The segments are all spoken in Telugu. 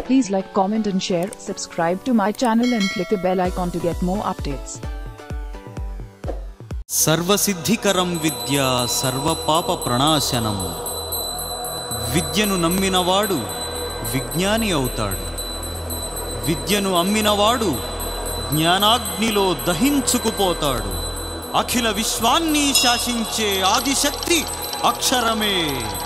Please like, comment and share. Subscribe to my channel and click the bell icon to get more updates. సర్వసిద్ధికరం విద్య సర్వపాప ప్రణాశనం. విద్యను నమ్మినవాడు విజ్ఞాని అవుతాడు. విద్యను అమ్మినవాడు జ్ఞానాగ్నిలో దహించుకుపోతాడు. అఖిల విశ్వాన్ని శాసించే Adishakti అక్షరమే.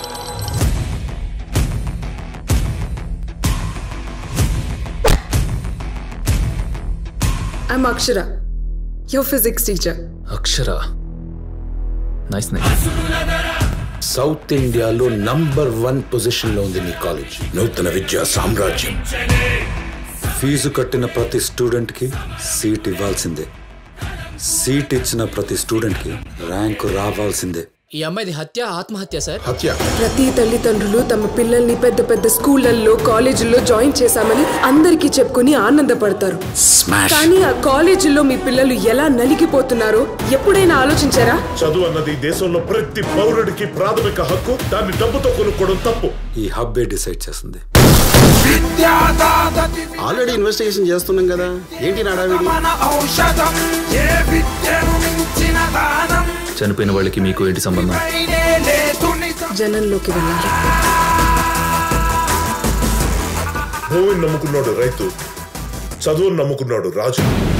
I'm Akshara, your physics teacher. Akshara. Nice name. South India lo #1 position lo undi nee college. Nutana vidya samrajyam. Feesu kattina prati student ki seat ivalsinde. Seat ichina prati student ki rank ravalsinde. ఈ అమ్మాయిది హత్య ఆత్మహత్య సార్. హత్య. ప్రతి తల్లిదండ్రులు తమ పిల్లల్ని పెద్ద పెద్ద స్కూళ్ళల్లో కాలేజీల్లో జాయిన్ చేశామని అందరికీ చెప్పుకుని ఆనందపడతారు. కానీ ఆ కాలేజీల్లో మీ పిల్లలు ఎలా నలిగిపోతున్నారో ఎప్పుడైనా ఆలోచించారా? చదువు అన్నది దేశంలో ప్రతి పౌరుడికి ప్రాథమిక హక్కు. దాన్ని డబ్బుతో కొనుక్కోవడం తప్పు. ఈ హబ్బే డిసైడ్ చేస్తుంది. ఆల్రెడీ ఇన్వెస్టిగేషన్ చేస్తున్నాం కదా, ఏంటి నాడావిడి? చనిపోయిన వాళ్ళకి మీకు ఏంటి సంబంధం? జనంలోకి వెళ్ళాలి. భూమిని నమ్ముకున్నాడు రైతు, చదువును నమ్ముకున్నాడు రాజు.